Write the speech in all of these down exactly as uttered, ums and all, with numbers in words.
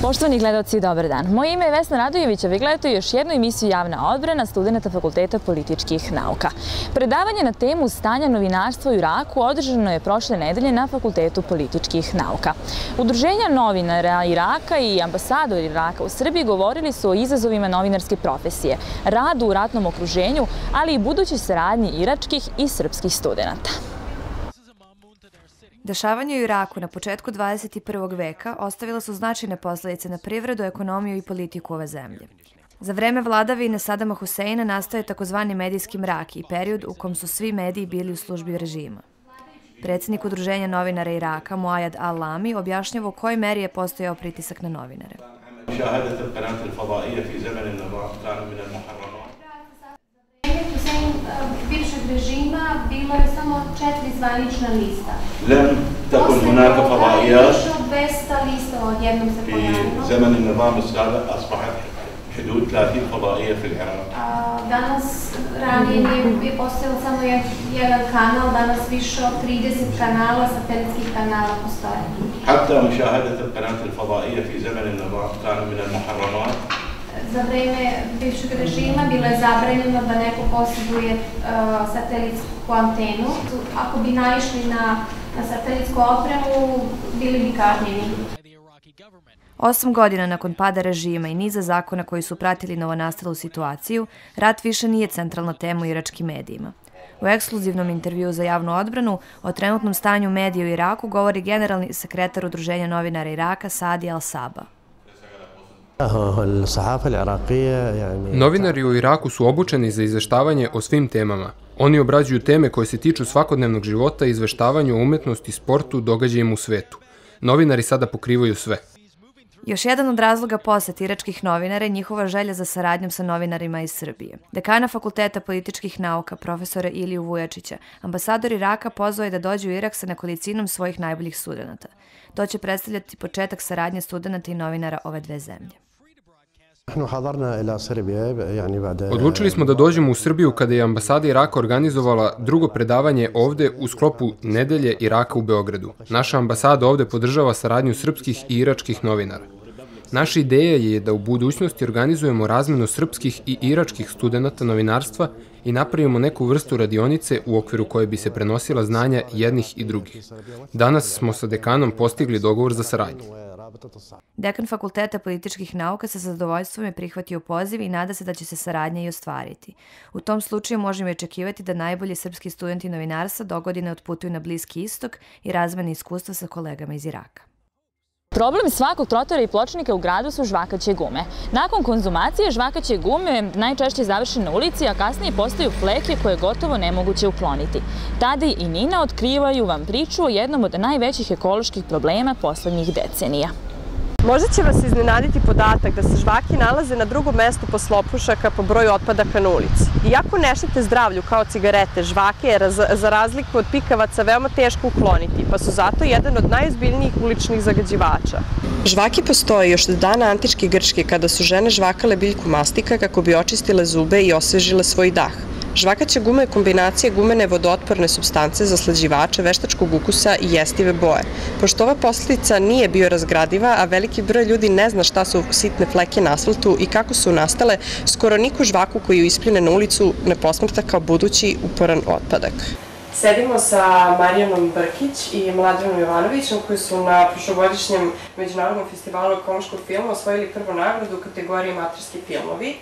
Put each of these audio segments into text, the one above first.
Poštovani gledalci, dobar dan. Moje ime je Vesna Radojević, a vi gledate još jednu emisiju Javna odbrana studenta Fakulteta političkih nauka. Predavanje na temu stanja novinarstva u Iraku održano je prošle nedelje na Fakultetu političkih nauka. Udruženja novinara Iraka i ambasador Iraka u Srbiji govorili su o izazovima novinarske profesije, radu u ratnom okruženju, ali i budućoj saradnji iračkih i srpskih studenata. Dešavanja u Iraku na početku dvadeset prvog veka ostavila su značajne posljedice na privredu, ekonomiju i politiku ove zemlje. Za vreme vladavine Sadama Huseina nastao je takozvani medijski mrak i period u kom su svi mediji bili u službi režima. Predsjednik Udruženja novinara Iraka, Muajad Al-Lami, objašnjava u kojoj meri je postojao pritisak na novinare. Bivšeg režima bilo je samo četiri zvanična lista. لم تكن هناك فضائيات في زمن النظام السابق أصبحت حدود ثلاثين فضائية في العراق. Danas ranije je postojao samo jedan kanal, danas više od trideset kanala, satelitskih kanala postoje. حتى مشاهدة القناة الفضائية في زمن النظام كان من المحرمات. Za vreme bivšeg režima bilo je zabranjeno da neko posjeduje satelitsku antenu. Ako bi naišli na satelitsku opremu, bili bi kažnjeni. Osam godina nakon pada režima i niza zakona koji su pratili novonastalu situaciju, rat više nije centralna tema u iračkim medijima. U ekskluzivnom intervjuu za Javnu odbranu o trenutnom stanju medija u Iraku govori generalni sekretar Udruženja novinara Iraka Sadi Al-Saba. Novinari u Iraku su obučeni za izveštavanje o svim temama. Oni obrađuju teme koje se tiču svakodnevnog života i izveštavanju o umetnosti, sportu, događajima u svetu. Novinari sada pokrivaju sve. Još jedan od razloga posete iračkih novinara je njihova želja za saradnjom sa novinarima iz Srbije. Dekana Fakulteta političkih nauka, profesora Iliju Vujačića, ambasador Iraka pozvao je da dođe u Irak sa nekolicinom svojih najboljih studenata. To će predstavljati početak saradnje studenata i novinara ove dve zemlje. Odlučili smo da dođemo u Srbiju kada je ambasada Iraka organizovala drugo predavanje ovde u sklopu Nedelje Iraka u Beogradu. Naša ambasada ovde podržava saradnju srpskih i iračkih novinara. Naša ideja je da u budućnosti organizujemo razmenu srpskih i iračkih studenata novinarstva i napravimo neku vrstu radionice u okviru koje bi se prenosila znanja jednih i drugih. Danas smo sa dekanom postigli dogovor za saradnju. Dekan Fakulteta političkih nauka sa zadovoljstvom je prihvatio poziv i nada se da će se saradnja i ostvariti. U tom slučaju možemo očekivati da najbolji srpski studenti novinarstva dogodine otputuju na Bliski istok i razmene iskustva sa kolegama iz Iraka. Problem svakog trotora i pločnika u gradu su žvakaće gume. Nakon konzumacije žvakaće gume najčešće završe na ulici, a kasnije postaju fleke koje je gotovo nemoguće ukloniti. Tadi i Nina otkrivaju vam priču o jednom od najvećih ekoloških problema poslednjih decenija. Možda će vas iznenaditi podatak da se žvaki nalaze na drugom mestu posle opušaka po broju otpadaka na ulici. Iako ne štete zdravlju kao cigarete, žvake je za razliku od pikavaca veoma teško ukloniti, pa su zato jedan od najozbiljnijih uličnih zagađivača. Žvaki postoje još od dana antičke Grčke kada su žene žvakale biljku mastika kako bi očistile zube i osvežile svoj dah. Žvakaća guma je kombinacija gumene vodootporne supstance, zaslađivača, veštačkog ukusa i jestive boje. Pošto ova posljedica nije biorazgradiva, a veliki broj ljudi ne zna šta su sitne fleke na asfaltu i kako su nastale, skoro niko žvaku koju ispljune na ulicu ne posmatra kao budući uporan otpadak. Sedimo sa Marijanom Brkić i Mladenom Jovanovićem koji su na prošlogodišnjem Međunarodnom festivalu ekološkog filma osvojili prvu nagradu u kategoriji amaterski filmovi.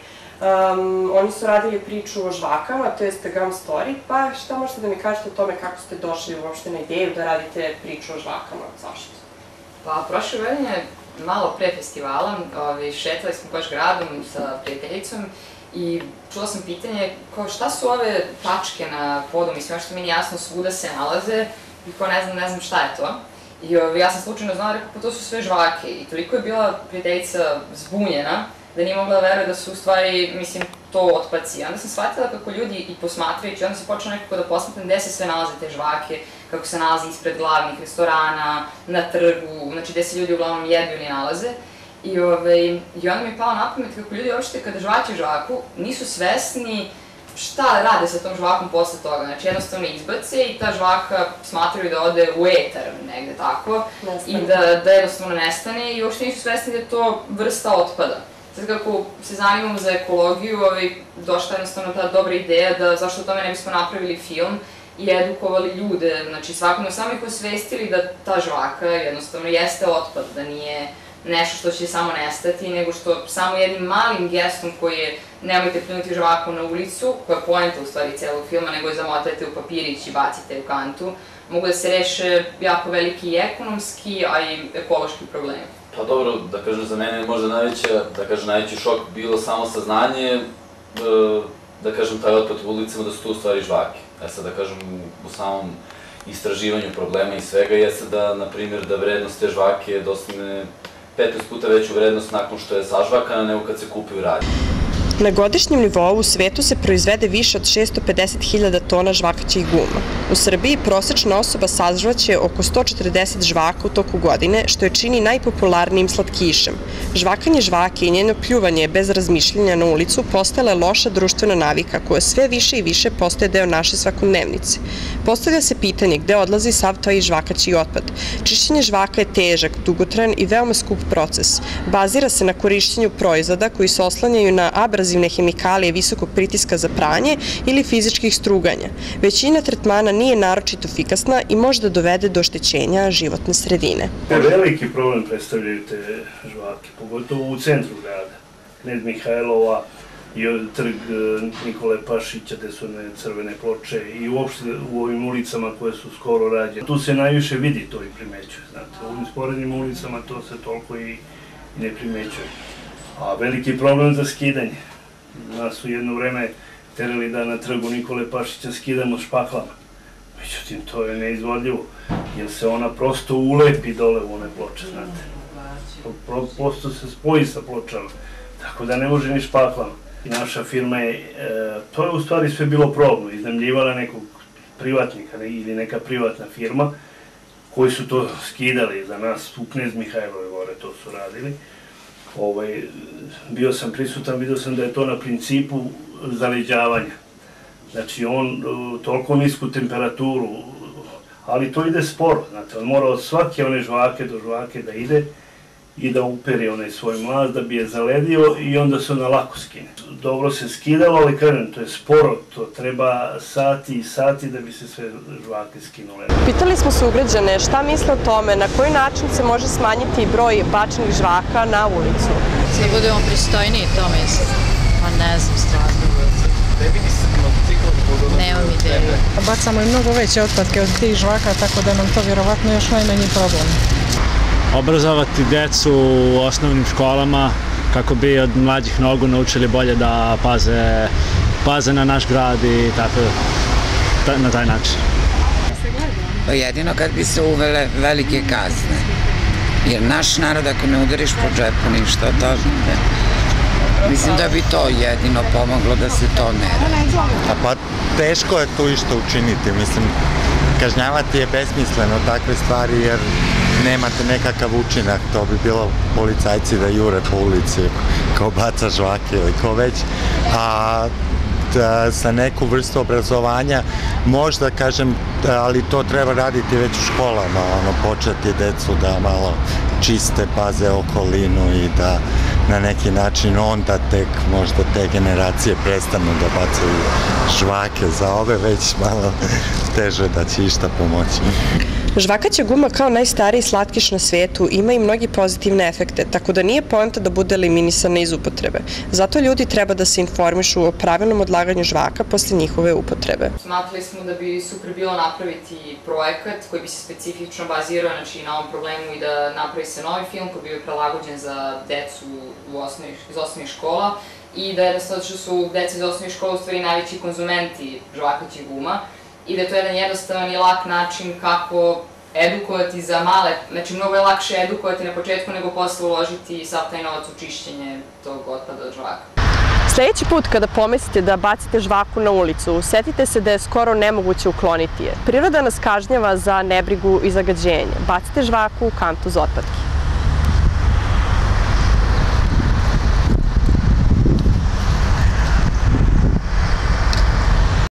Oni su radili priču o žvakama, to je Instagram story, pa šta možete da mi kažete o tome kako ste došli uopšte na ideju da radite priču o žvakama, zašto? Pa prošle godine, malo pre festivala, šetali smo baš gradom sa prijateljicom i čula sam pitanje kao šta su ove tačke na podu, mislim što mi nije jasno, svuda se nalaze i kao ne znam, ne znam šta je to. I ja sam slučajno znala, rekao pa to su sve žvake i toliko je bila prijateljica zbunjena da nije mogla da veruje da su u stvari, mislim, to otpaci. Onda sam shvatila kako ljudi i posmatrajući, onda sam počela nekako da posmatram gde se sve nalaze te žvake, kako se nalaze ispred glavnih restorana, na trgu, znači gde se ljudi uglavnom jedu ili nalaze. I onda mi je palo na pamet kako ljudi uopšte kada žvaću žvaku nisu svesni šta rade sa tom žvakom posle toga. Znači, jednostavno izbace i ta žvaka smatraju da ode u etar negde tako i da jednostavno nestane i uopšte nisu svesni da je to vrsta otpada. Sad kako se zanimamo za ekologiju, došla jednostavno ta dobra ideja da zašto o tome ne bismo napravili film i edukovali ljude, znači svakodnevno samo ih osvestili da ta žvaka jednostavno jeste otpad, da nije nešto što će samo nestati, nego što samo jednim malim gestom koji je nemojte pljunuti žvaku na ulicu, koja je poenta u stvari celog filma, nego je zamotajte u papirić i bacite u kantu, mogu da se reše jako veliki i ekonomski, a i ekološki problemi. Pa dobro, da kažem, za mene je možda najveća, da kažem, najveći šok bilo samo saznanje, da kažem, taj otpad u ulicama, da su tu u stvari žvake. E sad, da kažem, u samom istraživanju problema i svega, jeste da, na primjer, da vrednost te žvake dostigne petnaest puta veću vrednost nakon što je sažvakana nego kad se kupi u radnji. Na godišnjem nivou u svetu se proizvede više od šesto pedeset hiljada tona žvakaćih guma. U Srbiji prosečna osoba sažvaće oko sto četrdeset žvaka u toku godine, što je čini najpopularnijim slatkišem. Žvakanje žvake i njeno pljuvanje bez razmišljanja na ulicu postala je loša društvena navika koja sve više i više postaje deo naše svakodnevnice. Postavlja se pitanje gde odlazi sav taj žvakaći otpad. Čišćenje žvaka je težak, dugotrajan i veoma skup proces. Bazira se na korišćenju proizvoda koji se oslanjaju na abrazivne hemikalije visokog pritiska za pranje ili fizičkih struganja. Većina tretmana nije naročito efikasna i može da dovede do oštećenja životne sredine. Veliki problem predstavljaju te žvake, pogotovo u centru grada. Knez Mihajlova i trg Nikole Pašića, gde su one crvene ploče i uopšte u ovim ulicama koje su skoro rađene. Tu se najviše vidi to i primećuje, znate. U ovim sporednim ulicama to se toliko i ne primećuje. A veliki problem za skidanje. Nas su jedno vreme terali da na trgu Nikole Pašića skidamo špaklama. Međutim, to je neizvodljivo, jer se ona prosto ulepi dole u one ploče, znate. Prosto se spoji sa pločama, tako da ne može ni špaklama. Naša firma je, to je u stvari sve bilo probno, iznajmljivala nekog privatnika ili neka privatna firma koji su to skidali za nas, u Knez Mihajlove gore to su radili. Bio sam prisutan, vidio sam da je to na principu zaleđavanja. Znači, on toliko nisku temperaturu, ali to ide sporo, znate, on mora od svake one žvake do žvake da ide i da uperi onaj svoj mlaz, da bi je zaledio i onda se ona lako skine. Dobro se skidalo, ali kažem, to je sporo, to treba sati i sati da bi se sve žvake skinule. Pitali smo sugrađane šta misle o tome, na koji način se može smanjiti broj bačenih žvaka na ulicu. Da budemo pristojniji, to mislim. Pa ne znam, stvarno. Nemam ideju. Bacamo i mnogo veće otpadke od tih žvaka, tako da nam to vjerovatno još najmanji problem. Obrazovati decu u osnovnim školama kako bi od mlađih nogu naučili bolje da paze, paze na naš grad i tako na taj način. Jedino kad bi se uvele velike kazne, jer naš narod ako ne udariš po džepu ništa od toga. Mislim da bi to jedino pomoglo da se to ne radi. Pa teško je tu išto učiniti, mislim, kažnjavati je besmisleno takve stvari jer nemate nekakav učinak, to bi bilo policajci da jure po ulici kao baca žvake ili ko već, a sa neku vrstu obrazovanja možda kažem, ali to treba raditi već u školama, ono, početi decu da malo čiste, paze okolinu i da na neki način onda tek možda te generacije prestanu da bacaju žvake, za ove već malo teže da će išta pomoći. Žvakaća guma kao najstariji slatkiš na svetu ima i mnogi pozitivne efekte, tako da nije poenta da bude eliminisana iz upotrebe. Zato ljudi treba da se informišu o pravilnom odlaganju žvaka posle njihove upotrebe. Smatrali smo da bi super bilo napraviti projekat koji bi se specifično bazirao na ovom problemu i da napravi se novi film koji bi bio prilagođen za decu iz osnovnih škola i da jednostavno što su deca iz osnovnih škola u stvari najveći konzumenti žvakaćih guma i da je to jedan jednostavan i lak način kako edukovati za male, znači mnogo je lakše edukovati na početku nego posle uložiti sav taj novac u čišćenje tog otpada od žvaka. Sljedeći put kada pomislite da bacite žvaku na ulicu, setite se da je skoro nemoguće ukloniti je. Priroda nas kažnjava za nebrigu i zagađenje. Bacite žvaku u kantu za otpadke.